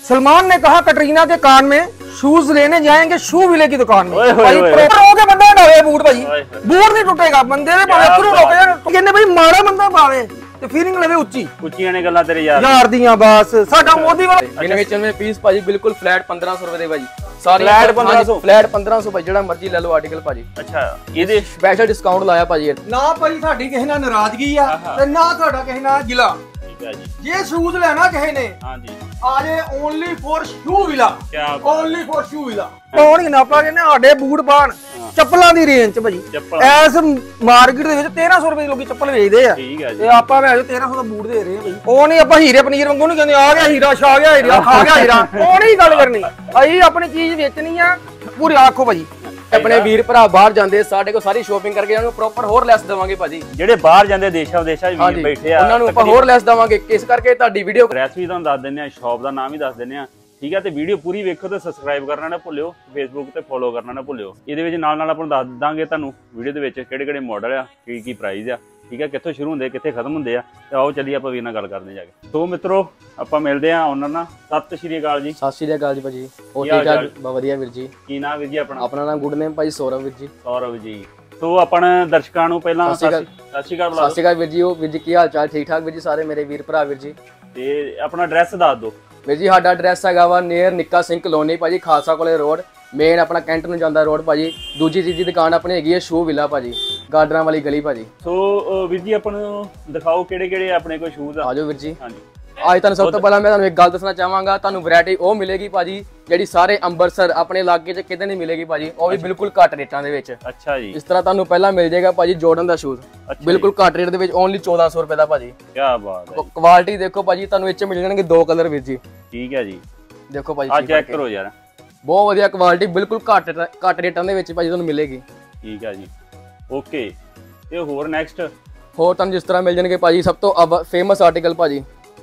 सलमान ने कहा कटरीना के कान में शूज लेने जाएंगे शू विले की दुकान में। भाई प्रॉपर हो के बंदा हटावे बूट भाई, बूट नहीं टूटेगा बंदे ने भावे थरू रोके यार कहने भाई माड़ा बंदा पावे ਤੇ ਫੀਲਿੰਗ ਲਵੇ ਉੱਚੀਆਂ ਨੇ ਗੱਲਾਂ ਤੇਰੇ ਯਾਰ ਦੀਆਂ ਬਸ ਸਾਡਾ ਮੋਦੀ ਵਾਲਾ ਇਹਨੇ ਵਿੱਚ ਮੈਂ ਪੀਸ ਭਾਜੀ ਬਿਲਕੁਲ ਫਲੈਟ 1500 ਰੁਪਏ ਦੇ ਭਾਜੀ ਸਾਰੇ ਫਲੈਟ 1500 ਭਾਜੀ ਜਿਹੜਾ ਮਰਜ਼ੀ ਲੈ ਲਓ ਆਰਟੀਕਲ ਭਾਜੀ। ਅੱਛਾ ਇਹਦੇ ਸਪੈਸ਼ਲ ਡਿਸਕਾਊਂਟ ਲਾਇਆ ਭਾਜੀ ਨਾ ਭਾਜੀ ਸਾਡੀ ਕਿਸੇ ਨਾਲ ਨਾਰਾਜ਼ਗੀ ਆ ਤੇ ਨਾ ਤੁਹਾਡਾ ਕਿਸੇ ਨਾਲ ਗਿਲਾ। ਠੀਕ ਹੈ ਜੀ ਜੇ ਸ਼ੂਜ਼ ਲੈਣਾ ਕਿਸੇ ਨੇ ਹਾਂਜੀ ਆਜੇ only for shoe villa only for shoe villa ਕੌਣ ਹੀ ਨਾ ਪਾ ਕੇ ਨੇ ਸਾਡੇ ਬੂਟ ਪਾਣ ਚੱਪਲਾਂ ਦੀ ਰੇਂਜ ਚ ਭਾਜੀ ਐਸ ਮਾਰਕੀਟ ਦੇ ਵਿੱਚ 1300 ਰੁਪਏ ਲੋਕੀ ਚੱਪਲ ਵੇਚਦੇ ਆ ਤੇ ਆਪਾਂ ਵੇ 1300 ਦਾ ਬੂਟ ਦੇ ਰਹੇ ਆ ਭਾਈ। ਉਹ ਨਹੀਂ ਆਪਾਂ ਹੀਰੇ ਪਨੀਰ ਵਾਂਗੂ ਨਹੀਂ ਕਹਿੰਦੇ ਆ ਗਿਆ ਹੀਰਾ ਛਾ ਗਿਆ ਹੀਰਾ ਖਾ ਗਿਆ ਹੀਰਾ ਉਹ ਨਹੀਂ ਗੱਲ ਕਰਨੀ ਅਸੀਂ ਆਪਣੀ ਚੀਜ਼ ਵੇਚਣੀ ਆ ਪੂਰੀ ਆਖੋ ਭਾਜੀ। ਆਪਣੇ ਵੀਰ ਭਰਾ ਬਾਹਰ ਜਾਂਦੇ ਸਾਡੇ ਕੋਲ ਸਾਰੀ ਸ਼ੋਪਿੰਗ ਕਰਕੇ ਉਹਨਾਂ ਨੂੰ ਪ੍ਰੋਪਰ ਹੋਰ ਲੈਸ ਦੇਵਾਂਗੇ ਭਾਜੀ। ਜਿਹੜੇ ਬਾਹਰ ਜਾਂਦੇ ਦੇਸ਼ਾਂ ਵਿਦੇਸ਼ਾਂ ਵਿੱਚ ਵੀਰ ਬੈਠੇ ਆ ਉਹਨਾਂ ਨੂੰ ਆਪਾਂ ਹੋਰ ਲੈਸ ਦੇਵਾਂਗੇ ਇਸ ਕਰਕੇ ਤੁਹਾਡੀ ਵੀਡੀਓ ਐਡਰੈਸ ਵੀ ਤੁਹਾਨੂੰ ਦੱਸ ਦਿੰਨੇ ਆ ਸ਼ਾਪ ਦਾ ਨਾਮ ਵੀ ਦੱਸ ਦਿੰਨੇ ਆ ਠੀਕ ਹੈ। ਤੇ ਵੀਡੀਓ ਪੂਰੀ ਵੇਖੋ ਤੇ ਸਬਸਕ੍ਰਾਈਬ ਕਰਨਾ ਨਾ ਭੁੱਲਿਓ, ਫੇਸਬੁੱਕ ਤੇ ਫੋਲੋ ਕਰਨਾ ਨਾ ਭੁੱਲਿਓ। ਇਹਦੇ ਵਿੱਚ ਨਾਲ ਨਾਲ ਆਪਾਂ ਨੂੰ ਦੱਸ ਦਾਂਗੇ ਤੁਹਾਨੂੰ ਵੀਡੀਓ ਦੇ ਵਿੱਚ ਕਿਹੜੇ ਕਿਹੜੇ ਮਾਡਲ ਆ ਕੀ ਪ੍ਰਾਈਸ ਆ ਠੀਕ ਹੈ, ਕਿੱਥੋਂ ਸ਼ੁਰੂ ਹੁੰਦੇ ਕਿੱਥੇ ਖਤਮ ਹੁੰਦੇ ਆ। ਤੇ ਆਓ ਚੱਲੀਏ ਆਪਾਂ ਵੀਰ ਨਾਲ ਗੱਲ ਕਰਦੇ ਜਾ ਕੇ। ਸੋ ਮਿੱਤਰੋ ਆਪਾਂ ਮਿਲਦੇ ਆ ਉਹਨਾਂ ਨਾਲ। ਸਤਿ ਸ਼੍ਰੀ ਅਕਾਲ ਜੀ। ਸਤਿ ਸ਼੍ਰੀ ਅਕਾਲ ਜੀ ਭਾਜੀ। ਹੋਰ ਠੀਕ ਠਾਕ ਵਧੀਆ ਵੀਰ ਜੀ। ਕੀ ਨਾਮ ਵੀਰ ਜੀ ਆਪਣਾ? ਆਪਣਾ ਨਾਮ ਗੁੱਡ ਨੇਮ ਭਾਜੀ ਸੌਰਵ ਵੀਰ ਜੀ। ਸੌਰਵ ਜੀ। ਸੋ ਆਪਣਾ ਦਰਸ਼ਕਾਂ ਨੂੰ ਪਹਿਲਾਂ ਸਤਿ ਸ਼੍ਰੀ ਅਕਾਲ ਵੀਰ ਜੀ। ਉਹ ਵੀਰ ਜੀ ਕੀ ਹਾਲ ਚਾਲ? ਠੀਕ ਠਾਕ ਵੀਰ ਜੀ ਸਾਰੇ ਮੇਰੇ ਵੀਰ ਭਰਾ ਵੀਰ ਜੀ। ਤੇ ਆਪਣਾ ਐਡਰੈਸ ਦੱਸ ਦਿਓ ਵੀਰ ਜੀ। ਸਾਡਾ ਐਡਰੈਸ ਹੈਗਾ ਵਾ ਨੀਅਰ ਨਿੱਕਾ ਸਿੰਘ ਕਲੋਨੀ ਭਾਜੀ, ਖਾਲਸਾ ਕੋਲੇ ਰੋਡ ਮੇਨ ਆਪਣਾ ਕੈਂਟ ਨੂੰ ਜਾਂਦਾ ਰੋਡ ਭਾਜੀ। ਦੂਜੀ ਚੀਜ਼ ਦੀ ਦੁਕਾਨ ਆਪਣੀ ਹੈਗੀ ਹੈ ਸ਼ੂ ਵਿਲਾ ਭਾਜੀ, ਗਾਰਡਨਾਂ ਵਾਲੀ ਗਲੀ ਭਾਜੀ। ਸੋ ਵੀਰ ਜੀ ਆਪਾਂ ਨੂੰ ਦਿਖਾਓ ਕਿਹੜੇ ਕਿਹੜੇ ਆਪਣੇ ਕੋਲ ਸ਼ੂਜ਼ ਆ। ਆਜੋ ਵੀਰ ਜੀ। ਹਾਂਜੀ ਅੱਜ ਤੁਹਾਨੂੰ ਸਭ ਤੋਂ ਪਹਿਲਾਂ ਮੈਂ ਤੁਹਾਨੂੰ ਇੱਕ ਗੱਲ ਦੱਸਣਾ ਚਾਹਾਂਗਾ, ਤੁਹਾਨੂੰ ਵੈਰਾਈਟੀ ਉਹ ਮਿਲੇਗੀ ਭਾਜੀ ਜਿਹੜੀ ਸਾਰੇ ਅੰਮ੍ਰਿਤਸਰ ਆਪਣੇ ਇਲਾਕੇ 'ਚ ਕਿਤੇ ਨਹੀਂ ਮਿਲੇਗੀ ਭਾਜੀ, ਉਹ ਵੀ ਬਿਲਕੁਲ ਘੱਟ ਰੇਟਾਂ ਦੇ ਵਿੱਚ। ਅੱਛਾ ਜੀ। ਇਸ ਤਰ੍ਹਾਂ ਤੁਹਾਨੂੰ ਪਹਿਲਾਂ ਮਿਲ ਜਾਏਗਾ ਭਾਜੀ ਜੋਰਡਨ ਦਾ ਸ਼ੂਜ਼ ਬਿਲਕੁਲ ਘੱਟ ਰੇਟ ਦੇ ਵਿੱਚ ਓਨਲੀ 1400 ਰੁਪਏ ਦਾ ਭਾਜੀ। ਕੀ ਬਾਤ ਹੈ। ਕੁਆਲਿਟੀ ਦੇਖੋ ਭਾਜੀ ਤੁਹਾਨੂੰ ਇੱਥੇ ਮਿਲ ਜਾਣਗੇ ਦੋ ਕਲਰ ਵੀਰ ਜੀ। ਠੀਕ ਹੈ ਜੀ। ਦੇਖੋ ਭਾਜੀ ਆ ਚੈੱਕ ਕਰੋ ਯਾਰ, ਬਹੁਤ ਵਧੀਆ ਕੁਆਲਿਟੀ ਬਿਲਕੁਲ ਘੱਟ ਰੇਟਾਂ ਦੇ ਵਿੱਚ ਭਾਜੀ ਤੁਹਾਨੂੰ ਮਿਲੇਗੀ। ਠੀਕ ਹੈ ਜੀ ਓਕੇ। ਤੇ ਹੋਰ ਨੈਕਸਟ ਹੋਰ ਤੁਹਾਨੂੰ ਜਿਸ ਤਰ੍ਹਾਂ ਮਿਲ ਜਾਣਗੇ ਭਾਜੀ ਸਭ ਤੋਂ ਫੇਮਸ ਆਰਟੀਕਲ ਭਾਜੀ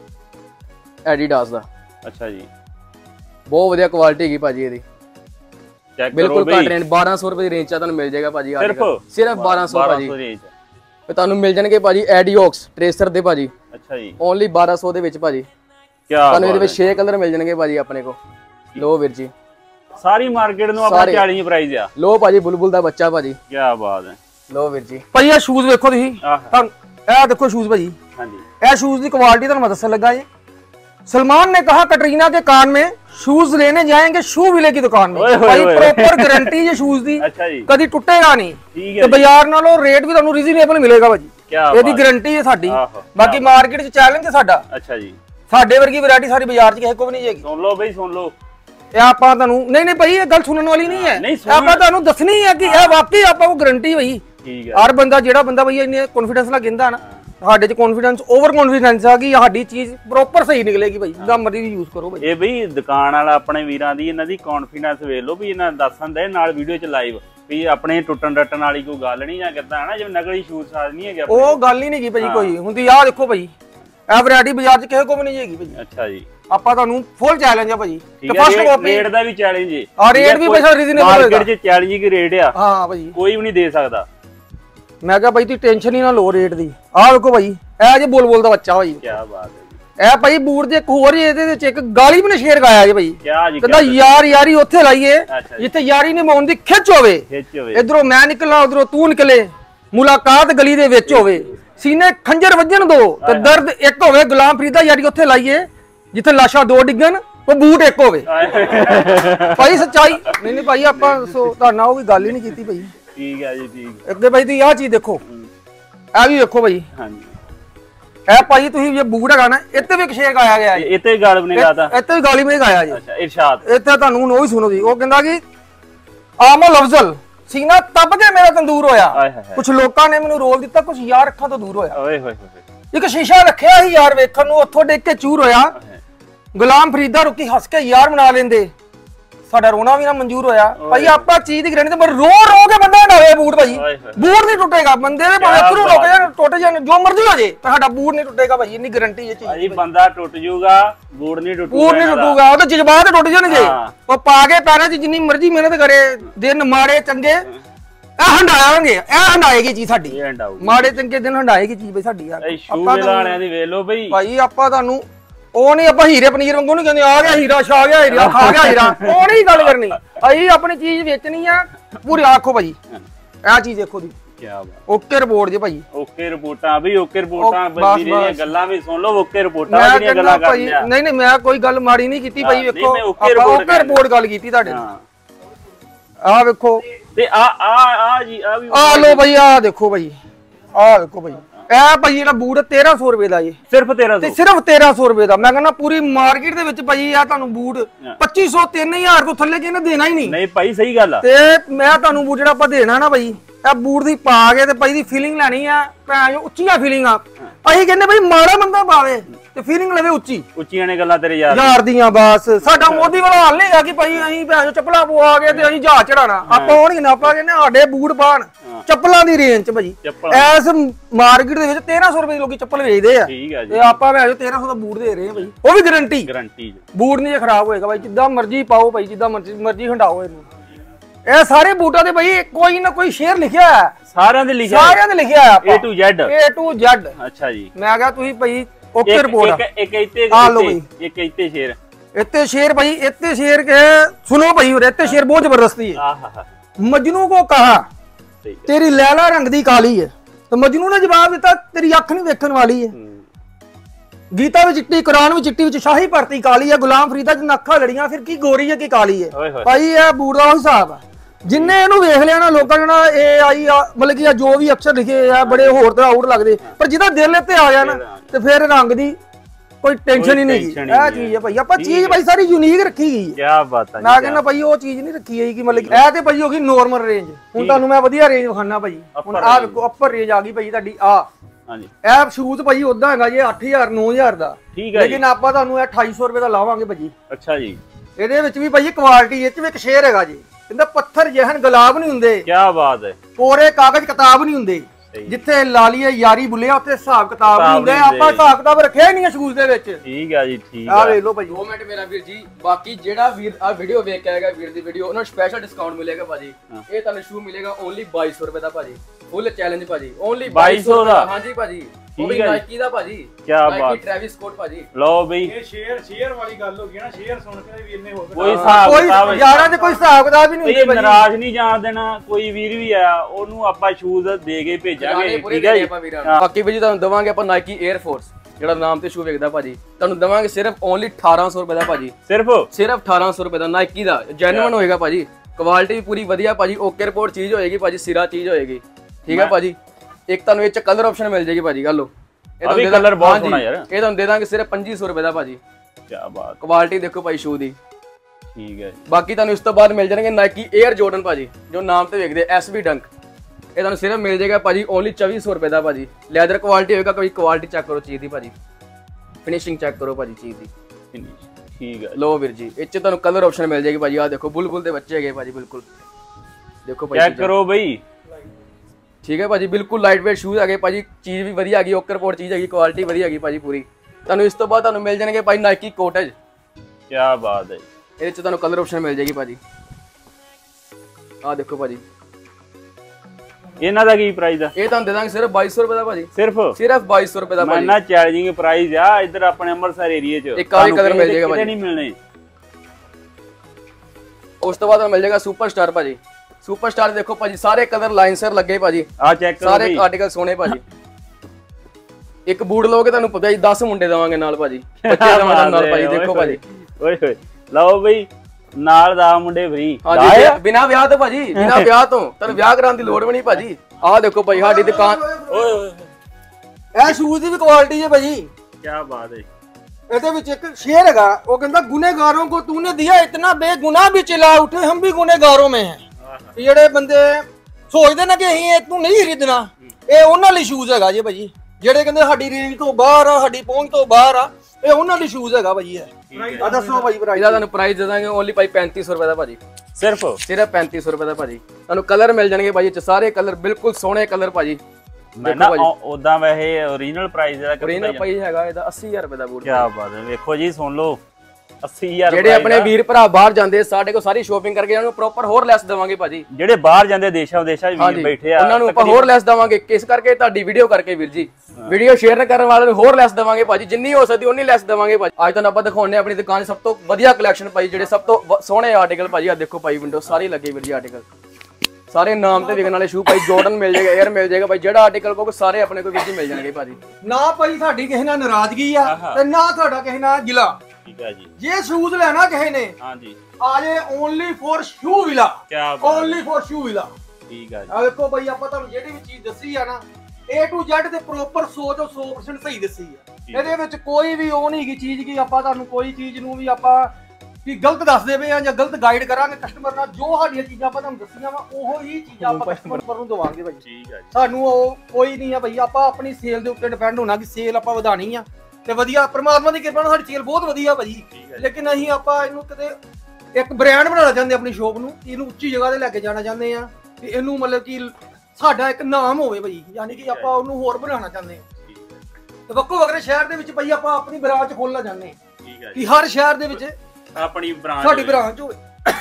ਐਡੀਡਾਸ ਦਾ। ਅੱਛਾ ਜੀ। ਬਹੁਤ ਵਧੀਆ ਕੁਆਲਿਟੀ ਹੈਗੀ ਭਾਜੀ ਇਹਦੀ, ਬਿਲਕੁਲ ਘੱਟ ਰੇਂਜ 1200 ਰੁਪਏ ਦੀ ਰੇਂਜ 'ਚ ਤੁਹਾਨੂੰ ਮਿਲ ਜਾਏਗਾ ਭਾਜੀ। ਸਿਰਫ 1200 ਭਾਜੀ। ਤੇ ਤੁਹਾਨੂੰ ਮਿਲ ਜਾਣਗੇ ਭਾਜੀ ਐਡੀਓਕਸ ਟ੍ਰੇਸਰ ਦੇ ਭਾਜੀ। ਅੱਛਾ ਜੀ। ਓਨਲੀ 1200 ਦੇ ਵਿੱਚ ਭਾਜੀ। ਤੁਹਾਨੂੰ ਇਹਦੇ ਵਿੱਚ 6 ਕਲਰ ਮਿਲ ਜਾਣਗੇ ਭਾਜੀ ਆਪਣੇ ਕੋ। ਲੋ ਵੀਰ ਜੀ ਸਾਰੀ ਮਾਰਕੀਟ ਨੂੰ ਆਪਣਾ 40 ਪ੍ਰਾਈਸ ਆ। ਲੋ ਭਾਜੀ ਬੁਲਬੁਲ ਦਾ ਬੱਚਾ ਭਾਜੀ। ਕੀ ਬਾਤ ਹੈ। ਲੋ ਵੀਰ ਜੀ ਭਾਜੀ ਇਹ ਸ਼ੂਜ਼ ਵੇਖੋ ਤੁਸੀਂ, ਇਹ ਦੇਖੋ ਸ਼ੂਜ਼ ਭਾਜੀ। ਹਾਂਜੀ ਇਹ ਸ਼ੂਜ਼ ਦੀ ਕੁਆਲਿਟੀ ਤੁਹਾਨੂੰ ਮੈਂ ਦੱਸਣ ਲੱਗਾ ਜੀ। सलमान ने कहा कटरीना के कान में शूज लेने जाएंगे शू विले की दुकान में। भाई प्रॉपर गारंटी है शूज दी, कभी टूटेगा नहीं ते बाजार नालों रेट भी तुहानू रीजनेबल मिलेगा भाजी। ਇਹਦੀ गारंटी है साडी। बाकी मार्केट च चैलेंज है साडा। अच्छा जी। ਸਾਡੇ ਵਰਗੀ ਵੈਰਾਈਟੀ ਸਾਰੀ ਬਾਜ਼ਾਰ 'ਚ ਕਿਸੇ ਕੋ ਵੀ ਨਹੀਂ ਹੈਗੀ। ਸੁਣ ਲਓ ਬਈ ਸੁਣ ਲਓ, ਇਹ ਆਪਾਂ ਤੁਹਾਨੂੰ ਨਹੀਂ ਭਾਈ ਇਹ ਗੱਲ ਸੁਣਨ ਵਾਲੀ ਨਹੀਂ ਹੈ, ਆਪਾਂ ਤੁਹਾਨੂੰ ਦੱਸਣੀ ਹੈ ਕਿ ਇਹ ਵਾਕਈ ਆਪਾਂ ਕੋ ਗਾਰੰਟੀ ਭਾਈ। ਠੀਕ ਹੈ। ਹਰ ਬੰਦਾ ਜਿਹੜਾ ਬੰਦਾ ਭਾਈ ਇੰਨੇ ਕੌਨਫੀਡੈਂਸ ਨਾਲ ਕਹਿੰਦਾ ਨਾ ਸਾਡੇ 'ਚ ਕੌਨਫੀਡੈਂਸ ਓਵਰ ਕੌਨਫੀਡੈਂਸ ਆ ਕਿ ਸਾਡੀ ਚੀਜ਼ ਪ੍ਰੋਪਰ ਸਹੀ ਨਿਕਲੇਗੀ ਭਾਈ, ਜਿੱਦਾਂ ਮਰਜ਼ੀ ਯੂਜ਼ ਕਰੋ ਭਾਈ। ਇਹ ਬਈ ਦੁਕਾਨ ਵਾਲਾ ਆਪਣੇ ਵੀਰਾਂ ਦੀ ਇਹਨਾਂ ਦੀ ਕੌਨਫੀਡੈਂਸ ਵੇਖ ਲਓ ਵੀ ਇਹਨਾਂ ਦੱਸਣ ਦੇ ਨਾਲ ਵੀਡੀਓ 'ਚ ਲਾਈਵ ਵੀ ਆਪਣੇ ਟੁੱਟਣ ਰੱਟਣ ਵਾਲੀ ਕੋਈ ਗੱਲ ਨਹੀਂ ਜਾਂ ਕਿੱਦਾਂ ਹੈ ਨਾ, ਜਿਵੇਂ ਨਕਲੀ ਸ਼ੂਜ਼ ਸਾਜ ਨਹੀਂ ਹੈਗੇ ਉਹ ਗੱਲ ਹੀ ਨਹੀਂ ਗਈ ਭਾਈ ਕੋਈ ਹੁੰਦੀ। ਆਹ ਦੇਖੋ ਭਾਈ ਇਹ ਵੈਰਾਈਟੀ ਬਾਜ਼ਾਰ 'ਚ ਕਿਸੇ ਕੋ ਵੀ ਨਹੀਂ ਹੈਗੀ ਭਾਈ। ਅੱਛਾ ਜੀ। ਆਪਾਂ ਤੁਹਾਨੂੰ ਫੁੱਲ ਚੈਲੰਜ ਆ ਭਾਜੀ ਤੇ ਫਸਟ ਕਾਪੀ ਰੇਟ ਦਾ ਵੀ ਚੈਲੰਜ ਹੈ ਔਰ ਰੇਟ ਵੀ ਪੈਸਾ ਰੀਜ਼ਨੇਬਲ ਮਾਰਕੀਟ 'ਚ ਚੈਲੰਜ ਕੀ ਰੇਟ ਆ। ਹਾਂ ਭਾਜੀ ਕੋਈ ਵੀ ਨਹੀਂ ਦੇ ਸਕਦਾ। ਮੈਂ ਕਿਹਾ ਭਾਈ ਤੁਸੀਂ ਟੈਨਸ਼ਨ ਹੀ ਨਾ ਲਓ ਰੇਟ ਦੀ। ਆਹ ਦੇਖੋ ਭਾਈ ਇਹ ਜੇ ਬੋਲ ਦਾ ਬੱਚਾ ਭਾਈ। ਕੀ ਬਾਤ ਹੈ ਜੀ। ਇਹ ਭਾਈ ਬੂਟ ਦੇ ਇੱਕ ਹੋਰ ਇਹਦੇ ਵਿੱਚ ਇੱਕ ਗਾਲੀ ਵੀ ਨੇ ਸ਼ੇਰ ਗਾਇਆ ਜੀ ਭਾਈ। ਕਹਿੰਦਾ ਯਾਰ ਯਾਰੀ ਉੱਥੇ ਲਾਈਏ ਜਿੱਥੇ ਯਾਰੀ ਨਿਭਾਉਣ ਦੀ ਖਿੱਚ ਹੋਵੇ, ਇਧਰੋਂ ਮੈਂ ਨਿਕਲਾਂ ਉਧਰੋਂ ਤੂੰ ਨਿਕਲੇ, ਮੁਲਾਕਾਤ ਗਲੀ ਦੇ ਵਿੱਚ ਹੋਵੇ, ਸੀਨੇ ਖੰਜਰ ਵੱਜਣ ਦੋ ਤੇ ਦਰਦ ਇੱਕ ਹੋਵੇ, ਗੁਲਾਮ ਫਰੀਦਾ ਯਾਰੀ ਉੱਥੇ ਲਾਈਏ ਜਿੱਥੇ ਲਾਸ਼ਾਂ ਦੋ ਡਿੱਗਣ ਉਹ ਬੂਟ ਇੱਕ ਹੋਵੇ। ਭਾਈ ਸੱਚਾਈ ਨਹੀਂ ਭਾਈ ਆਪਾਂ ਤੁਹਾਡਾ ਉਹ ਵੀ ਗੱਲ ਹੀ ਨਹੀਂ ਕੀਤੀ ਭਾਈ। ਠੀਕ ਹੈ ਜੀ ਠੀਕ। ਅੱਗੇ ਭਾਈ ਤੁਸੀਂ ਆਹ ਚੀਜ਼ ਦੇਖੋ, ਇਹ ਵੀ ਵੇਖੋ ਭਾਈ। ਹਾਂਜੀ ਇਹ ਭਾਈ ਤੁਸੀਂ ਜੇ ਬੂਟ ਹੈਗਾ ਨਾ ਇੱਥੇ ਵੀ ਇੱਕ ਸ਼ੇਰ ਗਾਇਆ ਗਿਆ, ਇੱਥੇ ਗਾਲ ਵੀ ਗਾਤਾ, ਇੱਥੇ ਵੀ ਗਾਲੀ ਵੀ ਗਾਇਆ ਜੀ। ਅੱਛਾ ਇਰਸ਼ਾਦ ਇੱਥੇ ਤੁਹਾਨੂੰ ਉਹ ਹੀ ਸੁਣੋ ਜੀ। ਉਹ ਕਹਿੰਦਾ ਕਿ ਆਮੋ ਲਫ਼ਜ਼ਲ ਸੀਨਾ ਤਪ ਕੇ ਮੇਰਾ ਤੰਦੂਰ ਹੋਇਆ, ਕੁਝ ਲੋਕਾਂ ਨੇ ਮੈਨੂੰ ਰੋਲ ਦਿੱਤਾ, ਕੁਝ ਯਾਰ ਅੱਖਾਂ ਤੋਂ ਦੂਰ ਹੋਇਆ। ਓਏ ਹੋਏ ਹੋਏ ਇੱਕ ਸ਼ੀਸ਼ਾ ਰੱਖਿਆ ਸੀ ਯਾਰ ਵੇਖਣ ਨੂੰ, ਉੱਥੋਂ ਡਿੱਗ ਕੇ ਚੂਰ ਹੋਇਆ। ਗੁਲਾਮ ਫਰੀਦਾ ਰੁਕੀ ਹੱਸ ਕੇ ਯਾਰ ਬਣਾ ਲੈਂਦੇ, ਸਾਡਾ ਰੋਣਾ ਵੀ ਨਾ ਮਨਜ਼ੂਰ ਹੋਇਆ। ਭਾਈ ਆਪਾਂ ਚੀਜ਼ ਦੀ ਗਰੰਟੀ ਤੇ ਰੋ ਕੇ ਬੰਦਾ ਹਟਾਵੇ ਬੂਟ ਭਾਈ, ਬੂਟ ਨਹੀਂ ਟੁੱਟੇਗਾ ਬੰਦੇ ਦੇ ਭਾਵੇਂ ਥਰੂ ਰੁਕ ਜਾਣ ਟੁੱਟ ਜਾਣ ਜੋ ਮਰਜ਼ੀ ਹੋ ਜੇ ਸਾਡਾ ਬੂਟ ਨਹੀਂ ਟੁੱਟੇਗਾ ਭਾਈ, ਇੰਨੀ ਗਰੰਟੀ ਹੈ ਚੀਜ਼ ਦੀ। ਬੰਦਾ ਟੁੱਟ ਜਾਊਗਾ ਬੂਟ ਨਹੀਂ ਟੁੱਟੂਗਾ, ਬੂਟ ਨਹੀਂ ਟੁੱਟੂਗਾ, ਉਹ ਤਾਂ ਜਜ਼ਬਾਤ ਟੁੱਟ ਜਾਣਗੇ। ਉਹ ਪਾ ਕੇ ਪੈਰਾਂ 'ਚ ਜਿੰਨੀ ਮਰਜ਼ੀ ਮਿਹਨਤ ਕਰੇ, ਦਿਨ ਮਾੜੇ ਚੰਗੇ ਇਹ ਹੰਡਾਵਾਂਗੇ, ਇਹ ਹੰਡਾਏਗੀ ਚੀਜ਼ ਸਾਡੀ, ਮਾੜੇ ਚੰਗੇ ਦਿਨ ਹੰਡਾਏਗੀ ਚੀਜ਼ ਬਈ ਸਾਡੀ। ਯਾਰ ਸ਼ੂ ਵਾਲਿਆਂ ਦੀ ਵੇਖ ਲਓ ਬਈ ਭਾਈ ਆਪਾਂ ਤੁਹਾਨੂੰ ਉਹ ਨਹੀਂ ਆਪਾਂ ਹੀਰੇ ਪਨੀਰ ਵਾਂਗੂ ਨਹੀਂ ਕਹਿੰਦੇ ਆ ਗਿਆ ਹੀਰਾ ਛਾ ਗਿਆ ਹੀਰਾ ਖਾ ਗਿਆ ਹੀਰਾ, ਉਹ ਨਹੀਂ ਗੱਲ ਕਰਨੀ। ਅਸੀਂ ਆਪਣੀ ਚੀਜ਼ ਵੇਚਣੀ ਆ ਪੂਰੀ। ਆਖੋ ਭਾਜੀ ਇਹ ਚੀਜ਼ ਦੇਖੋ ਦੀ ਕੀ ਬਾਤ, ਓਕੇ ਰਿਪੋਰਟ ਜੀ ਭਾਜੀ, ਓਕੇ ਰਿਪੋਰਟਾਂ ਵੀ, ਓਕੇ ਰਿਪੋਰਟਾਂ ਵੀਰੇ ਦੀਆਂ ਗੱਲਾਂ ਵੀ ਸੁਣ ਲਓ, ਓਕੇ ਰਿਪੋਰਟਾਂ ਦੀਆਂ ਗੱਲਾਂ ਕਰਦੇ ਆ। ਨਹੀਂ ਮੈਂ ਕੋਈ ਗੱਲ ਮਾੜੀ ਨਹੀਂ ਕੀਤੀ ਭਾਈ, ਵੇਖੋ ਓਕੇ ਰਿਪੋਰਟ ਗੱਲ ਕੀਤੀ ਤੁਹਾਡੇ ਨਾਲ। ਆਹ ਵੇਖੋ ਤੇ ਆ ਜੀ ਆ ਵੀ ਆ ਲੋ ਭਾਈ, ਆ ਦੇਖੋ ਭਾਈ, ਆ ਵੇਖੋ ਭਾਈ, ਇਹ ਭਾਈ ਜਿਹੜਾ ਬੂਟ 1300 ਰੁਪਏ ਦਾ ਜੀ, ਸਿਰਫ 1300 ਤੇ ਸਿਰਫ 1300 ਰੁਪਏ ਦਾ। ਮੈਂ ਕਹਿੰਦਾ ਪੂਰੀ ਮਾਰਕੀਟ ਦੇ ਵਿੱਚ ਭਾਈ ਆ ਤੁਹਾਨੂੰ ਬੂਟ 2500 3000 ਤੋਂ ਥੱਲੇ ਕਿਹਨੇ ਦੇਣਾ ਹੀ ਨਹੀਂ। ਨਹੀਂ ਭਾਈ ਸਹੀ ਗੱਲ ਆ। ਤੇ ਮੈਂ ਤੁਹਾਨੂੰ ਬੂਟ ਜਿਹੜਾ ਆਪਾਂ ਦੇਣਾ ਨਾ ਭਾਈ, ਇਹ ਬੂਟ ਦੀ ਪਾ ਕੇ ਤੇ ਭਾਈ ਦੀ ਫੀਲਿੰਗ ਲੈਣੀ ਆ ਭੈਣ ਜੋ ਉੱਚੀਆਂ ਫੀਲਿੰਗ ਆ। ਅਸੀਂ ਕਹਿੰਦੇ ਭਾਈ ਮਾੜਾ ਬੰਦਾ ਪਾਵੇ ਤੇ ਫੀਲਿੰਗ ਲਵੇ ਉੱਚੀ। ਉੱਚੀਆਂ ਨੇ ਗੱਲਾਂ ਤੇਰੇ ਯਾਰ ਦੀਆਂ ਬਸ। ਸਾਡਾ ਮੋਦੀ ਵਾਲਾ ਹਾਲ ਨਹੀਂ ਆ ਕਿ ਭਾਈ ਅਸੀਂ ਭੈਣ ਜੋ ਚੱਪਲਾਂ ਪਵਾ ਕੇ ਤੇ ਅਸੀਂ ਜਹਾਜ਼ ਚੜਾਣਾ। ਆਪਾਂ ਉਹ ਨਹੀਂ ਨਾ ਆਪਾਂ ਕਹਿੰਦੇ ਸਾਡੇ ਬੂਟ ਪਾਣ ਚੱਪਲਾਂ ਦੀ ਰੇਂਜ ਚ ਭਾਜੀ। ਐਸ ਮਾਰਕੀਟ ਦੇ ਵਿੱਚ 1300 ਰੁਪਏ ਦੀ ਲੋਕੀ ਚੱਪਲ ਵੇਚਦੇ ਆ, ਠੀਕ ਆ ਜੀ, ਤੇ ਆਪਾਂ ਭੈਣ ਜੋ 1300 ਦਾ ਬੂਟ ਦੇ ਰਹੇ ਆ ਭਾਈ, ਉਹ ਵੀ ਗਾਰੰਟੀ। ਬੂਟ ਨਹੀਂ ਖਰਾਬ ਹੋਏਗਾ ਭਾਈ, ਜਿੱਦਾਂ ਮਰਜ਼ੀ ਪਾਓ ਭਾਈ, ਜਿੱਦਾਂ ਮਰਜ਼ੀ ਹੰਡਾਓ ਇਹਨੂੰ। ਇਹ ਸਾਰੇ ਬੂਟਾਂ ਦੇ ਭਾਈ ਕੋਈ ਨਾ ਕੋਈ ਸ਼ੇਰ ਲਿਖਿਆ ਹੈ, ਸਾਰਿਆਂ ਦੇ ਲਿਖਿਆ ਹੈ A to Z। ਅੱਛਾ ਜੀ। ਮੈਂ ਕਿਹਾ ਤੁਸੀਂ ਭਾਈ ਓਕੇ ਰਿਪੋਰਟ। ਇੱਕ ਇੱਥੇ ਸ਼ੇਰ, ਇੱਥੇ ਸ਼ੇਰ ਭਾਈ, ਇੱਥੇ ਸ਼ੇਰ ਕੇ ਸੁਣੋ ਭਾਈ, ਇੱਥੇ ਸ਼ੇਰ ਬਹੁਤ ਜ਼ਬਰਦਸਤੀ ਹੈ। ਮਜਨੂ ਕੋ ਕਹਾ ਤੇਰੀ ਲੈਲਾ ਰੰਗ ਦੀ ਕਾਲੀ ਹੈ, ਤਾਂ ਮਜਨੂ ਨੇ ਜਵਾਬ ਦਿੱਤਾ ਤੇਰੀ ਅੱਖ ਨਹੀਂ ਵੇਖਣ ਵਾਲੀ ਹੈ। ਗੀਤਾ ਵਿੱਚ ਚਿੱਟੀ, ਕੁਰਾਨ ਵਿੱਚ ਚਿੱਟੀ, ਵਿੱਚ ਸ਼ਾਹੀ ਭਰਤੀ ਕਾਲੀ ਹੈ। ਗੁਲਾਮ ਫਰੀਦਾ ਚ ਅੱਖਾਂ ਲੜੀਆਂ, ਫਿਰ ਕੀ ਗੋਰੀ ਹੈ ਕੀ ਕਾਲੀ ਹੈ। ਭਾਈ ਇਹ ਬੂਟ ਦਾ ਹਿਸਾਬ ਹੈ। ਜਿੰਨੇ ਇਹਨੂੰ ਵੇਖ ਲਿਆ ਨਾ ਲੋਕਾਂ ਨੇ ਨਾ ਇਹ ਆਈ ਮਤਲਬ ਕਿ ਜੋ ਵੀ ਅਕਸ਼ਰ ਲਿਖੇ ਆ ਬੜੇ ਹੋਰ ਤਰ੍ਹਾਂ ਆਊਟ ਲੱਗਦੇ, ਪਰ ਜਿਹਦਾ ਦਿਲ ਤੇ ਆ ਗਿਆ ਨਾ ਤੇ ਫਿਰ ਰੰਗ ਦੀ ਕੋਈ ਟੈਨਸ਼ਨ ਹੀ ਨਹੀਂ ਗਈ। ਇਹ ਚੀਜ਼ ਹੈ ਭਾਈ, ਆਪਾਂ ਚੀਜ਼ ਭਾਈ ਸਾਰੀ ਯੂਨੀਕ ਰੱਖੀ ਗਈ ਹੈ। ਕੀ ਬਾਤ ਹੈ। ਮੈਂ ਕਹਿੰਦਾ ਭਾਈ ਉਹ ਚੀਜ਼ ਨਹੀਂ ਰੱਖੀ ਗਈ ਕਿ ਮਤਲਬ ਇਹ ਤੇ ਭਾਈ ਹੋ ਗਈ ਨੋਰਮਲ ਰੇਂਜ। ਹੁਣ ਤੁਹਾਨੂੰ ਮੈਂ ਵਧੀਆ ਰੇਂਜ ਵਿਖਾਣਾ ਭਾਈ। ਹੁਣ ਆਹ ਵੇਖੋ ਅੱਪਰ ਰੇਂਜ ਆ ਗਈ ਭਾਈ ਤੁਹਾਡੀ। ਹਾਂਜੀ ਇਹ ਸ਼ੂਜ਼ ਭਾਈ ਉਦਾਂ ਹੈਗਾ ਜੀ 8000 9000 ਦਾ, ਲੇਕਿਨ ਆਪਾਂ ਤੁਹਾਨੂੰ ਇਹ 2800 ਰੁਪਏ ਦਾ ਲਾਵਾਂਗੇ ਭਾਜੀ। ਅੱਛਾ ਜੀ। ਇਹਦੇ ਵਿੱਚ ਵੀ ਭਾਈ ਕੁਆਲਿਟੀ, ਇਹ ਚ ਵੀ ਇੱਕ ਸ਼ੇਰ ਹੈਗਾ ਜੀ, ਕਹਿੰਦਾ ਪੱਥਰ ਜਿਹਨ ਗੁਲਾਬ ਨਹੀਂ ਹੁੰਦੇ। ਕੀ ਬਾਤ ਹੈ। ਕੋਰੇ ਕਾਗਜ਼ ਕਿਤਾਬ ਨਹੀਂ ਹੁੰਦੇ, ਜਿੱਥੇ ਲਾਲੀਏ ਯਾਰੀ ਬੁੱਲਿਆ ਉੱਥੇ ਹਿਸਾਬ ਕਿਤਾਬ ਨਹੀਂ ਹੁੰਦੇ। ਆਪਾਂ ਹਿਸਾਬ ਕਿਤਾਬ ਰੱਖਿਆ ਹੀ ਨਹੀਂ ਸ਼ੂਜ਼ ਦੇ ਵਿੱਚ। ਠੀਕ ਆ ਜੀ, ਠੀਕ ਆ। ਵੇਖ ਲਓ ਭਾਈ 2 ਮਿੰਟ ਮੇਰਾ ਵੀਰ ਜੀ। ਬਾਕੀ ਜਿਹੜਾ ਵੀਰ ਆ ਵੀਡੀਓ ਵੇਖ ਕੇ ਆਏਗਾ, ਵੀਰ ਦੀ ਵੀਡੀਓ, ਉਹਨਾਂ ਨੂੰ ਸਪੈਸ਼ਲ ਡਿਸਕਾਊਂਟ ਮਿਲੇਗਾ ਭਾਜੀ। ਇਹ ਤੁਹਾਨੂੰ ਸ਼ੂ ਮਿਲੇਗਾ ਓਨਲੀ 2200 ਰੁਪਏ ਦਾ ਭਾਜੀ। ਫੁੱਲ ਚੈਲੰਜ ਭਾਜੀ, ਓਨਲੀ 2200 ਦਾ। ਹਾਂਜੀ ਭਾਜੀ, ਉਹ ਵੀ ਨਾਈਕੀ ਦਾ ਭਾਜੀ। ਕੀ ਬਾਤ, ਨਾਈਕੀ ਟ੍ਰੈਵਿਸ ਸਕੋਟ ਭਾਜੀ। ਲਓ ਬਈ ਇਹ ਸ਼ੇਅਰ ਵਾਲੀ ਗੱਲ ਹੋ ਗਈ ਨਾ, ਸ਼ੇਅਰ ਸੁਣ ਕੇ ਵੀ ਇੰਨੇ ਹੋ ਕੋਈ ਹਿਸਾਬ ਕਿਤਾਬ ਯਾਰਾਂ ਦੇ ਕੋਈ ਹਿਸਾਬ ਕਿਤਾਬ ਹੀ ਨਹੀਂ ਹੁੰਦੇ ਭਾਜੀ। ਨਾਰਾਜ਼ ਨਹੀਂ ਜਾਣ ਦੇਣਾ, ਕੋਈ ਵੀਰ ਵੀ ਆ ਉਹਨੂੰ ਆਪਾਂ ਸ਼ੂਜ਼ ਦੇ ਕੇ ਭੇਜਾਂਗੇ, ਠੀਕ ਹੈ ਜੀ। ਬਾਕੀ ਭਾਜੀ ਤੁਹਾਨੂੰ ਦਵਾਂਗੇ ਆਪਾਂ ਨਾਈਕੀ 에ਅਰ ਫੋਰਸ, ਜਿਹੜਾ ਨਾਮ ਤੇ ਸ਼ੂ ਵੇਖਦਾ ਭਾਜੀ, ਤੁਹਾਨੂੰ ਦਵਾਂਗੇ ਸਿਰਫ ਓਨਲੀ 1800 ਰੁਪਏ ਦਾ ਭਾਜੀ। ਸਿਰਫ 1800 ਰੁਪਏ ਦਾ ਨਾਈਕੀ ਦਾ, ਜੈਨੂਇਨ ਹੋਏਗਾ ਭਾਜੀ। ਕੁਆਲਿਟੀ ਵੀ ਪੂਰੀ ਵਧੀਆ ਭਾਜੀ, ਓਕੇ ਰਿਪੋਰਟ ਚੀਜ਼ ਹੋਏਗੀ ਭਾਜੀ, ਸਿਰਾ ਚੀਜ਼ ਹੋਏਗੀ, ਠੀਕ ਹੈ ਭਾਜੀ। ਇੱਕ ਤੁਹਾਨੂੰ ਇਹ ਚ ਕਲਰ ਆਪਸ਼ਨ ਮਿਲ ਜਾਏਗੀ ਭਾਜੀ। ਗੱਲ ਇਹ ਵੀ ਕਲਰ ਬਹੁਤ ਸੋਹਣਾ ਯਾਰ। ਇਹ ਤੁਹਾਨੂੰ ਦੇ ਦਾਂਗੇ ਸਿਰਫ 2500 ਰੁਪਏ ਦਾ ਭਾਜੀ। ਕੀ ਬਾਤ, ਕੁਆਲਿਟੀ ਦੇਖੋ ਭਾਈ ਸ਼ੂ ਦੀ, ਠੀਕ ਹੈ। ਬਾਕੀ ਤੁਹਾਨੂੰ ਇਸ ਤੋਂ ਬਾਅਦ ਮਿਲ ਜਾਣਗੇ ਨਾਈਕੀ 에ਅਰ ਜਾਰਡਨ ਭਾਜੀ, ਜੋ ਨਾਮ ਤੇ ਵੇਖਦੇ ਐਸਬੀ ਡੰਕ। ਇਹ ਤੁਹਾਨੂੰ ਸਿਰਫ ਮਿਲ ਜਾਏਗਾ ਭਾਜੀ ਓਨਲੀ 2400 ਰੁਪਏ ਦਾ ਭਾਜੀ। ਲੈਦਰ ਕੁਆਲਿਟੀ ਹੋਏਗਾ, ਕੋਈ ਕੁਆਲਿਟੀ ਚੈੱਕ ਕਰੋ ਚੀਜ਼ ਦੀ ਭਾਜੀ, ਫਿਨਿਸ਼ਿੰਗ ਚੈੱਕ ਕਰੋ ਭਾਜੀ ਚੀਜ਼ ਦੀ, ਠੀਕ ਹੈ। ਲੋ ਵੀਰ ਜੀ, ਇਹ ਚ ਤੁਹਾਨੂੰ ਕਲਰ ਆਪਸ਼ਨ ਮਿਲ ਜਾਏਗੀ ਭਾਜੀ। ਆ ਦੇਖੋ ਬੁਲਬੁਲ ਦੇ ਬੱਚੇ ਹੈਗੇ ਭਾਜੀ, ਬਿਲਕੁਲ ਦੇਖੋ ਭਾਜੀ, ਚੈੱਕ ਕਰੋ ਬਈ, ਠੀਕ ਹੈ ਭਾਜੀ। ਬਿਲਕੁਲ ਲਾਈਟ ਵੇਟ ਸ਼ੂਜ਼ ਹੈਗੇ ਭਾਜੀ, ਚੀਜ਼ ਵੀ ਵਧੀਆ ਹੈਗੀ, ਓਕੇ ਰਿਪੋਰਟ ਚੀਜ਼ ਹੈਗੀ, ਕੁਆਲਿਟੀ ਵਧੀਆ ਹੈਗੀ ਭਾਜੀ ਪੂਰੀ। ਤੁਹਾਨੂੰ ਇਸ ਤੋਂ ਬਾਅਦ ਤੁਹਾਨੂੰ ਮਿਲ ਜਾਣਗੇ ਭਾਈ ਨਾਈਕੀ ਕੋਟੇਜ। ਕੀ ਬਾਤ ਹੈ। ਇਹਦੇ ਚ ਤੁਹਾਨੂੰ ਕਲਰ ਆਪਸ਼ਨ ਮਿਲ ਜਾਏਗੀ ਭਾਜੀ। ਆ ਦੇਖੋ ਭਾਜੀ, ਇਹਨਾਂ ਦਾ ਕੀ ਪ੍ਰਾਈਸ ਆ? ਇਹ ਤੁਹਾਨੂੰ ਦੇ ਦਾਂਗੇ ਸਿਰਫ 2200 ਰੁਪਏ ਦਾ ਭਾਜੀ। ਸਿਰਫ 2200 ਰੁਪਏ ਦਾ ਭਾਜੀ। ਮੈਂ ਨਾ ਚੈਲੰਜਿੰਗ ਪ੍ਰਾਈਸ ਆ ਇੱਧਰ ਆਪਣੇ ਅੰਮ੍ਰਿਤਸਰ ਏਰੀਆ ਚ। ਇੱਕ ਆ ਕਲਰ ਮਿਲ ਜਾਏਗਾ ਭਾਜੀ, ਨਹੀਂ ਮਿਲਣੇ। ਉਸ ਤੋਂ ਬਾਅਦ ਮਿਲ ਜਾਏਗਾ ਸੁਪਰਸਟਾਰ ਭਾਜੀ। ਸੁਪਰਸਟਾਰ ਦੇਖੋ ਭਾਜੀ, ਸਾਰੇ ਕਲਰ ਲਾਈਨ ਸਰ ਲੱਗੇ ਭਾਜੀ। ਆ ਚੈੱਕ ਕਰੋ, ਸਾਰੇ ਆਰਟੀਕਲ ਸੋਹਣੇ ਭਾਜੀ। ਇੱਕ ਬੂਟ ਲਓਗੇ ਤੁਹਾਨੂੰ ਪਤਾ ਜੀ 10 ਮੁੰਡੇ ਦੇਵਾਂਗੇ ਨਾਲ ਭਾਜੀ, ਬੱਚੇ ਦੇਵਾਂਗੇ ਨਾਲ ਭਾਜੀ। ਦੇਖੋ ਭਾਜੀ, ਓਏ ਹੋਏ, ਲਓ ਬਈ ਨਾਲ ਦਾ ਮੁੰਡੇ ਫ੍ਰੀ। ਹਾਂਜੀ, ਬਿਨਾ ਵਿਆਹ ਤੋਂ ਭਾਜੀ, ਬਿਨਾ ਵਿਆਹ ਤੋਂ ਤੁਹਾਨੂੰ ਵਿਆਹ ਕਰਾਉਣ ਦੀ ਲੋੜ ਵੀ ਨਹੀਂ ਭਾਜੀ। ਆਹ ਦੇਖੋ ਭਾਈ ਸਾਡੀ ਦੁਕਾਨ। ਓਏ ਹੋਏ, ਇਹ ਸ਼ੂਜ਼ ਦੀ ਵੀ ਕੁਆਲਿਟੀ ਹੈ ਭਾਜੀ। ਕੀ ਬਾਤ ਹੈ। ਇਹਦੇ ਵਿੱਚ ਇੱਕ ਸ਼ੇਰ ਹੈਗਾ, ਉਹ ਕਹਿੰਦਾ ਗੁਨੇਗਾਰੋਂ ਕੋ ਤੂਨੇ ਦਿया इतना बेगुनाह भी चला उठे हम भी गुनेगारों में हैं। ਜਿਹੜੇ ਬੰਦੇ ਸੋਚਦੇ ਨੇ ਕਿ ਅਸੀਂ ਇਹਨੂੰ ਨਹੀਂ ਖਰੀਦਣਾ, ਇਹ ਉਹਨਾਂ ਲਈ ਸ਼ੂਜ਼ ਹੈਗਾ ਜੀ ਭਾਜੀ। ਜਿਹੜੇ ਕਹਿੰਦੇ ਸਾਡੀ ਰੇਂਜ ਤੋਂ ਬਾਹਰ ਆ, ਸਾਡੀ ਪਹੁੰਚ ਤੋਂ ਬਾਹਰ ਆ, ਇਹ ਉਹਨਾਂ ਲਈ ਸ਼ੂਜ਼ ਹੈਗਾ ਭਾਜੀ। ਇਹ ਆ ਦੱਸੋ ਭਾਈ ਪ੍ਰਾਈਸ। ਇਹਦਾ ਤੁਹਾਨੂੰ ਪ੍ਰਾਈਸ ਦੇ ਦਾਂਗੇ ਓਨਲੀ ਭਾਈ 3500 ਰੁਪਏ ਦਾ ਭਾਜੀ। ਸਿਰਫ 3500 ਰੁਪਏ ਦਾ ਭਾਜੀ। ਤੁਹਾਨੂੰ ਕਲਰ ਮਿਲ ਜਾਣਗੇ ਭਾਜੀ, ਚ ਸਾਰੇ ਕਲਰ ਬਿਲਕੁਲ ਸੋਹਣੇ ਕਲਰ ਭਾਜੀ। ਮੈਂ ਨਾ ਉਦਾਂ ਵੈਸੇ ਓਰੀਜਨਲ ਪ੍ਰਾਈਸ ਇਹਦਾ ਓਰੀਜਨਲ ਪ੍ਰਾਈਸ ਹੈਗਾ ਇਹਦਾ 80000 ਰੁਪਏ ਦਾ ਬੂਟ। ਕੀ ਬਾਤ ਹੈ। ਵੇਖੋ ਜੀ, ਸੁਣ ਲਓ 80000 ਜਿਹੜੇ ਆਪਣੇ ਵੀਰ ਭਰਾ ਬਾਹਰ ਜਾਂਦੇ ਸਾਡੇ ਕੋਲ ਸਾਰੀ ਸ਼ੋਪਿੰਗ ਕਰਕੇ ਉਹਨਾਂ ਨੂੰ ਪ੍ਰੋਪਰ ਹੋਰ ਲੈਸ ਦੇਵਾਂਗੇ ਭਾਜੀ। ਜਿਹੜੇ ਬਾਹਰ ਜਾਂਦੇ ਦੇਸ਼ਾਂ ਵਿਦੇਸ਼ਾਂ ਵਿੱਚ ਵੀਰ ਬੈਠੇ ਆ ਉਹਨਾਂ ਨੂੰ ਆਪਾਂ ਹੋਰ ਲੈਸ ਦੇਵਾਂਗੇ। ਕਿਸ ਕਰਕੇ? ਤੁਹਾਡੀ ਵੀਡੀਓ ਕਰਕੇ ਵੀਰ ਜੀ, ਵੀਡੀਓ ਸ਼ੇਅਰ ਕਰਨ ਵਾਲਿਆਂ ਨੂੰ ਹੋਰ ਲੈਸ ਦੇਵਾਂਗੇ ਭਾਜੀ, ਜਿੰਨੀ ਹੋ ਸਕਦੀ ਉਨੀ ਲੈਸ ਦੇਵਾਂਗੇ ਭਾਜੀ। ਅੱਜ ਤੁਹਾਨੂੰ ਆਪਾਂ ਦਿਖਾਉਣੇ ਆਪਣੀ ਦੁਕਾਨ ਸਭ ਤੋਂ ਵਧੀਆ ਕਲੈਕਸ਼ਨ ਭਾਜੀ, ਜਿਹੜੇ ਸਭ ਤੋਂ ਸੋਹਣੇ ਆਰਟੀਕਲ ਭਾਜੀ। ਆ ਦੇਖੋ ਭਾਈ ਵਿੰਡੋ ਸਾਰੀ ਲੱਗੀ ਵੀਰ ਜੀ ਆਰਟੀਕਲ, ਸਾਰੇ ਨਾਮ ਤੇ ਵਿਕਣ ਵਾਲੇ ਸ਼ੂ ਭਾਈ। ਜਾਰਡਨ ਮਿਲ ਜਾਏਗਾ, 에ਅਰ ਮਿਲ ਜਾਏਗਾ ਭਾਈ, ਜਿਹੜਾ ਆਰਟੀਕਲ ਕਹੋਗੇ ਸਾਰੇ ਆਪਣੇ ਕੋਲ ਵਿੱਚ ਮਿਲ ਜਾਣਗੇ ਭਾਜੀ। ਨਾ ਭਾਈ ਸਾਡੀ ਕਿਸੇ ਨਾਲ ਨਾਰਾਜ਼ਗੀ ਆ ਤੇ ਨਾ ਤੁਹਾਡਾ ਕਿਸੇ ਨਾਲ ਗਿਲਾ। ਠੀਕ ਹੈ ਜੀ। ਜੇ ਸ਼ੂਜ਼ ਲੈਣਾ ਕਿਸੇ ਨੇ ਹਾਂਜੀ ਆ ਜੇ ਓਨਲੀ ਫॉर ਸ਼ੂ ਵਿਲਾ। ਕੀ ਬਾਤ, ਓਨਲੀ ਫॉर ਸ਼ੂ ਵਿਲਾ। ਠੀਕ ਹੈ ਜੀ। ਆ ਦੇਖੋ ਭਾਈ ਆਪਾਂ ਤੁਹਾਨੂੰ ਜਿਹੜੀ ਵੀ ਚੀਜ਼ ਦੱਸੀ ਆ ਨਾ A to Z ਤੇ ਪ੍ਰੋਪਰ 100 ਤੋਂ 100% ਸਹੀ ਦੱਸੀ ਆ। ਇਹਦੇ ਵਿੱਚ ਕੋਈ ਵੀ ਉਹ ਨਹੀਂ ਹੈਗੀ ਚੀਜ਼ ਕਿ ਆਪਾਂ ਤੁਹਾਨੂੰ ਕੋਈ ਚੀਜ਼ ਨੂੰ ਵੀ ਆਪਾਂ ਵੀ ਗਲਤ ਦੱਸਦੇ ਪਏ ਆ ਜਾਂ ਗਲਤ ਗਾਈਡ ਕਰਾਂਗੇ ਕਸਟਮਰ ਨਾਲ। ਜੋ ਸਾਡੀਆਂ ਚੀਜ਼ਾਂ ਆਪਾਂ ਤੁਹਾਨੂੰ ਦੱਸੀਆਂ ਵਾ ਉਹੋ ਹੀ ਚੀਜ਼ਾਂ ਆਪਾਂ ਕਸਟਮਰ ਨੂੰ ਦਵਾਂਗੇ ਭਾਈ। ਠੀਕ ਹੈ ਜੀ। ਸਾਨੂੰ ਉਹ ਕੋਈ ਨਹੀਂ ਆ ਭਾਈ, ਆਪਾਂ ਆਪਣੀ ਸੇਲ ਦੇ ਉੱਤੇ ਡਿਪੈਂਡ ਹੋਣਾ ਕਿ ਸੇਲ ਆਪਾਂ ਵਧਾਣੀ ਆ ਤੇ ਵਧੀਆ ਪਰਮਾਤਮਾ ਦੀ ਕਿਰਪਾ ਨਾਲ ਸਾਡੀ ਸੇਲ ਬਹੁਤ ਵਧੀਆ ਭਾਜੀ। ਲੇਕਿਨ ਅਸੀਂ ਆਪਾਂ ਇਹਨੂੰ ਕਿਤੇ ਇੱਕ ਬ੍ਰਾਂਡ ਬਣਾਉਣਾ ਚਾਹੁੰਦੇ ਆਪਣੀ ਸ਼ੋਪ ਨੂੰ, ਇਹਨੂੰ ਉੱਚੀ ਜਗ੍ਹਾ ਤੇ ਲੈ ਕੇ ਜਾਣਾ ਚਾਹੁੰਦੇ ਆ ਤੇ ਇਹਨੂੰ ਮਤਲਬ ਕਿ ਸਾਡਾ ਇੱਕ ਨਾਮ ਹੋਵੇ ਭਾਈ, ਯਾਨੀ ਕਿ ਆਪਾਂ ਉਹਨੂੰ ਹੋਰ ਬਣਾਉਣਾ ਚਾਹੁੰਦੇ ਆ। ਤੇ ਵੱਖੋ ਵੱਖਰੇ ਸ਼ਹਿਰ ਦੇ ਵਿੱਚ ਭਾਈ ਆਪਾਂ ਆਪਣੀ ਬ੍ਰਾਂਚ ਖੋਲਣਾ ਚਾਹੁੰਦੇ ਆ। ਠੀਕ ਹੈ ਕਿ ਹਰ ਸ਼ਹਿਰ ਦੇ ਵਿੱਚ ਆਪਣੀ ਬ੍ਰਾਂਚ ਸਾਡੀ ਬ੍ਰਾਂਚ ਹੋਵੇ।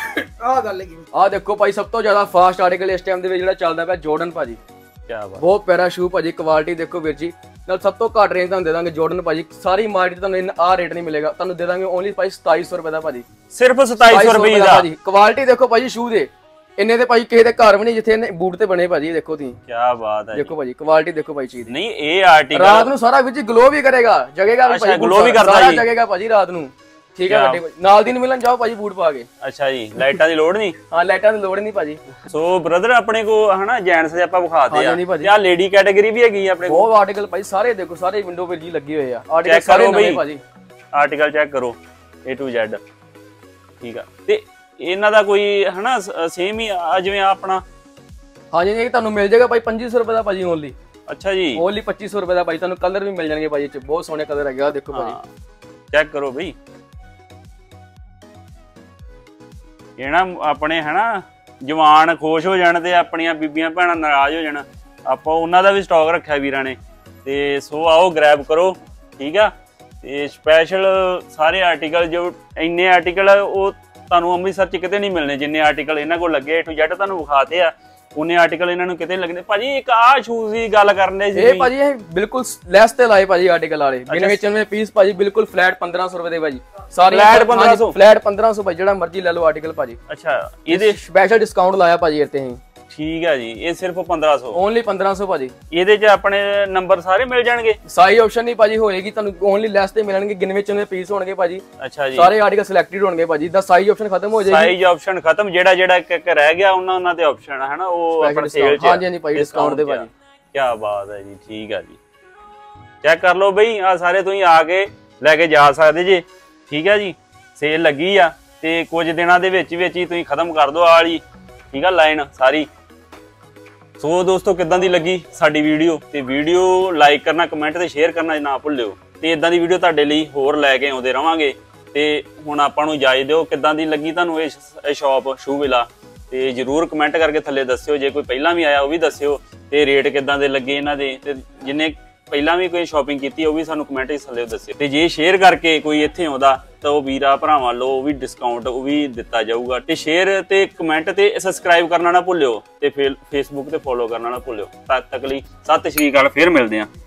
ਆਹ ਗੱਲ ਹੈਗੀ। ਆਹ ਦੇਖੋ ਭਾਈ ਸਭ ਤੋਂ ਜ਼ਿਆਦਾ ਫਾਸਟ ਆਰਟੀਕਲ ਇਸ ਟਾਈਮ ਦੇ ਵਿੱਚ ਜਿਹੜਾ ਚੱਲਦਾ ਪਿਆ ਜਾਰਡਨ ਭਾਜੀ। ਕੀ ਬਾਤ, ਬਹੁਤ ਪਿਆਰਾ ਸ਼ੂ ਭਾਜੀ। ਕੁਆਲਿਟੀ ਦੇਖੋ ਵੀਰ ਜੀ, ਨਾਲ ਸਭ ਤੋਂ ਘੱਟ ਰੇਂਜ ਤੁਹਾਨੂੰ ਦੇ ਦਾਂਗੇ ਜਾਰਡਨ ਭਾਜੀ। ਸਾਰੀ ਮਾਰਕੀਟ ਤੁਹਾਨੂੰ ਆਹ ਰੇਟ ਨਹੀਂ ਮਿਲੇਗਾ, ਤੁਹਾਨੂੰ ਦੇ ਦਾਂਗੇ ਓਨਲੀ ਭਾਈ 2700 ਰੁਪਏ ਦਾ ਭਾਜੀ। ਸਿਰਫ 2700 ਰੁਪਏ ਦਾ ਭਾਜੀ। ਕੁਆਲਿਟੀ ਦੇਖੋ ਭਾਜੀ ਸ਼ੂ ਦੇ ਇੰਨੇ ਤੇ ਭਾਈ ਕਿਸੇ ਦੇ ਘਰ ਵੀ ਨਹੀਂ ਜਿੱਥੇ ਇਹਨੇ ਬੂਟ ਤੇ ਬਣੇ ਭਾਜੀ। ਦੇਖੋ ਤੁਸੀਂ ਕੀ ਬਾਤ ਹੈ। ਦੇਖੋ ਭਾਜੀ ਕੁਆਲਿਟੀ ਦੇਖੋ ਭਾਈ ਚੀਜ਼ ਦੀ। ਨਹੀਂ ਇਹ ਆਰਟੀਕਲ ਰਾਤ ਨੂੰ ਸਾਰਾ ਵਿੱਚ ਗਲੋ ਵੀ ਕਰੇਗਾ, ਜਗੇਗਾ ਵੀ ਭਾਜੀ, ਗਲੋ ਵੀ ਕਰਦਾ ਸਾਰਾ ਜੀ, ਜਗੇਗਾ ਭਾਜੀ ਰਾਤ ਨੂੰ। ਠੀਕ ਹੈ ਵੱਡੇ ਨਾਲ ਦੀ ਨੂੰ ਮਿਲਣ ਜਾਓ ਭਾਜੀ ਬੂਟ ਪਾ ਕੇ। ਅੱਛਾ ਜੀ, ਲਾਈਟਾਂ ਦੀ ਲੋੜ ਨਹੀਂ। ਹਾਂ ਲਾਈਟਾਂ ਦੀ ਲੋੜ ਨਹੀਂ ਭਾਜੀ। ਸੋ ਬ੍ਰਦਰ ਆਪਣੇ ਕੋ ਹਨਾ ਜੈਂਟਸ ਦੇ ਆਪਾਂ ਵਿਖਾਤੇ ਆ, ਨਹੀਂ ਭਾਜੀ। ਆ ਲੇਡੀ ਕੈਟਾਗਰੀ ਵੀ ਹੈਗੀ ਆਪਣੇ ਕੋਲ। ਬਹੁਤ ਆਰਟੀਕਲ ਭਾਜੀ ਸਾਰੇ ਦੇਖੋ, ਸਾਰੇ ਵਿੰਡੋ ਵਿੱਚ ਹੀ ਲੱਗੇ ਹੋਏ ਆ ਆਰਟੀਕਲ ਸਾਰੇ ਨਵੇਂ ਭਾਜੀ। ਆਰਟੀਕਲ ਚੈੱਕ ਕਰੋ A to Z। ਠੀਕ ਆ, ਤੇ ਇਹਨਾਂ ਦਾ ਕੋਈ ਹਨਾ ਸੇਮ ਹੀ ਜਿਵੇਂ ਆਪਣਾ। ਹਾਂਜੀ ਇਹ ਤੁਹਾਨੂੰ ਮਿਲ ਜਾਏਗਾ ਭਾਈ 2500 ਰੁਪਏ ਦਾ ਭਾਜੀ ਓਨਲੀ। ਅੱਛਾ ਜੀ, ਓਨਲੀ 2500 ਰੁਪਏ ਦਾ ਭਾਈ। ਤੁਹਾਨੂੰ ਕਲਰ ਵੀ ਮਿਲ ਜਾਣਗੇ ਭਾਈ, ਇਹ ਚ ਬਹੁਤ ਸੋਹਣੇ ਕਲਰ ਹੈਗੇ ਆ ਦੇਖੋ ਭਾਜੀ। ਚੈੱਕ ਕਰੋ ਬਈ। ਇਹ ਨਾ ਆਪਣੇ ਹਨਾ ਜਵਾਨ ਖੁਸ਼ ਹੋ ਜਾਣ ਤੇ ਆਪਣੀਆਂ ਬੀਬੀਆਂ ਭੈਣਾਂ ਨਾਰਾਜ਼ ਹੋ ਜਾਣ, ਆਪਾਂ ਉਹਨਾਂ ਦਾ ਵੀ ਸਟਾਕ ਰੱਖਿਆ ਵੀਰਾਂ ਨੇ। ਤੇ ਸੋ ਆਓ ਗ੍ਰੈਬ ਕਰੋ। ਠੀਕ ਆ, ਤੇ ਸਪੈਸ਼ਲ ਸਾਰੇ ਆਰਟੀਕਲ ਜੋ ਇੰਨੇ ਆਰਟੀਕਲ ਉਹ ਤੁਹਾਨੂੰ ਅੰਮ੍ਰਿਤਸਰ ਚ ਕਿਤੇ ਨਹੀਂ ਮਿਲਣੇ ਜਿੰਨੇ ਆਰਟੀਕਲ ਇਹਨਾਂ ਕੋਲ ਲੱਗੇ। A to Z ਤੁਹਾਨੂੰ ਵਿਖਾਤੇ ਆ, ਉਹਨੇ ਆਰਟੀਕਲ ਇਹਨਾਂ ਨੂੰ ਕਿਤੇ ਲੱਗਣੇ ਭਾਜੀ। ਇੱਕ ਆਹ ਸ਼ੂਜ਼ ਦੀ ਗੱਲ ਕਰਨੇ ਸੀ ਇਹ ਭਾਜੀ, ਇਹ ਬਿਲਕੁਲ ਲੈਸ ਤੇ ਲਾਏ ਭਾਜੀ ਆਰਟੀਕਲ ਵਾਲੇ। ਬਿਨਾਂ ਵੇਚਣ ਪੀਸ ਭਾਜੀ ਬਿਲਕੁਲ ਫਲੈਟ 1500 ਰੁਪਏ ਦੇ ਭਾਜੀ। ਸਾਰੇ ਫਲੈਟ 1500 ਫਲੈਟ 1500 ਭਾਜੀ, ਜਿਹੜਾ ਮਰਜ਼ੀ ਲੈ ਲਓ ਆਰਟੀਕਲ ਭਾਜੀ। ਅੱਛਾ, ਇਹਦੇ ਸਪੈਸ਼ਲ ਡਿਸਕਾਊਂਟ ਲਾਇਆ ਭਾਜੀ ਇੱਥੇ ਅਸੀਂ। ਠੀਕ ਹੈ ਜੀ, ਇਹ ਸਿਰਫ 1500 ਓਨਲੀ 1500 ਭਾਜੀ। ਇਹਦੇ 'ਚ ਆਪਣੇ ਨੰਬਰ ਸਾਰੇ ਮਿਲ ਜਾਣਗੇ। ਸਾਈਜ਼ ਆਪਸ਼ਨ ਨਹੀਂ ਭਾਜੀ ਹੋਏਗੀ, ਤੁਹਾਨੂੰ ਓਨਲੀ ਲੈਸ ਤੇ ਮਿਲਣਗੇ। ਗਿਣਵੇਂ ਚੁਣਵੇਂ ਪੀਸ ਹੋਣਗੇ ਭਾਜੀ। ਅੱਛਾ ਜੀ, ਸਾਰੇ ਆਰਟੀਕਲ ਸਿਲੈਕਟਡ ਹੋਣਗੇ ਭਾਜੀ। ਦਾ ਸਾਈਜ਼ ਆਪਸ਼ਨ ਖਤਮ ਹੋ ਜਾਏਗੀ। ਸਾਈਜ਼ ਆਪਸ਼ਨ ਖਤਮ, ਜਿਹੜਾ ਇੱਕ ਰਹਿ ਗਿਆ ਉਹਨਾਂ ਤੇ ਆਪਸ਼ਨ ਹੈ ਨਾ, ਉਹ ਆਪਣਾ ਸੇਲ 'ਚ। ਹਾਂਜੀ ਹਾਂਜੀ ਭਾਜੀ, ਡਿਸਕਾਊਂਟ ਦੇ ਭਾਜੀ। ਕੀ ਬਾਤ ਹੈ ਜੀ। ਠੀਕ ਹੈ ਜੀ, ਚੈੱਕ ਕਰ ਲਓ ਬਈ। ਆ ਸਾਰੇ ਤੁਸੀਂ ਆ ਕੇ ਲੈ ਕੇ ਜਾ ਸਕਦੇ ਜੇ। ਠੀਕ ਹੈ ਜੀ, ਸੇਲ ਲੱਗੀ ਆ ਤੇ ਕੁਝ ਦਿਨਾਂ ਦੇ ਵਿੱਚ ਹੀ ਤੁਸੀਂ ਖਤਮ ਕਰ ਦਿਓ ਆ ਵਾਲੀ। ਠੀਕ ਆ ਲਾਈਨ ਸਾਰੀ। ਸੋ ਦੋਸਤੋ ਕਿੱਦਾਂ ਦੀ ਲੱਗੀ ਸਾਡੀ ਵੀਡੀਓ, ਤੇ ਵੀਡੀਓ ਲਾਈਕ ਕਰਨਾ, ਕਮੈਂਟ ਤੇ ਸ਼ੇਅਰ ਕਰਨਾ ਨਾ ਭੁੱਲਿਓ। ਤੇ ਇਦਾਂ ਦੀ ਵੀਡੀਓ ਤੁਹਾਡੇ ਲਈ ਹੋਰ ਲੈ ਕੇ ਆਉਂਦੇ ਰਵਾਂਗੇ। ਤੇ ਹੁਣ ਆਪਾਂ ਨੂੰ ਇਜਾਜ਼ਤ ਦਿਓ। ਕਿੱਦਾਂ ਦੀ ਲੱਗੀ ਤੁਹਾਨੂੰ ਇਹ ਸ਼ਾਪ ਸ਼ੂ ਵਿਲਾ, ਤੇ ਜਰੂਰ ਕਮੈਂਟ ਕਰਕੇ ਥੱਲੇ ਦੱਸਿਓ। ਜੇ ਕੋਈ ਪਹਿਲਾਂ ਵੀ ਆਇਆ ਉਹ ਵੀ ਦੱਸਿਓ, ਤੇ ਰੇਟ ਕਿੱਦਾਂ ਦੇ ਲੱਗੇ ਇਹਨਾਂ ਦੇ, ਤੇ ਜਿੰਨੇ ਪਹਿਲਾਂ ਵੀ ਕੋਈ ਸ਼ਾਪਿੰਗ ਕੀਤੀ ਉਹ ਵੀ ਸਾਨੂੰ ਕਮੈਂਟ ਵਿੱਚ ਥੱਲੇ ਦੱਸਿਓ। ਤੇ ਜੇ ਸ਼ੇਅਰ ਕਰਕੇ ਕੋਈ ਇੱਥੇ ਆਉਂਦਾ ਤਾਂ ਉਹ ਵੀਰਾਂ ਭਰਾਵਾਂ ਲੋ ਉਹ ਵੀ ਡਿਸਕਾਊਂਟ ਉਹ ਵੀ ਦਿੱਤਾ ਜਾਊਗਾ। ਤੇ ਸ਼ੇਅਰ ਤੇ ਕਮੈਂਟ ਤੇ ਸਬਸਕ੍ਰਾਈਬ ਕਰਨਾ ਨਾ ਭੁੱਲਿਓ, ਤੇ ਫੇਸਬੁੱਕ ਤੇ ਫੋਲੋ ਕਰਨਾ ਨਾ ਭੁੱਲਿਓ। ਤਦ ਤੱਕ ਲਈ ਸਤਿ ਸ਼੍ਰੀ ਅਕਾਲ, ਫੇਰ ਮਿਲਦੇ ਆਂ।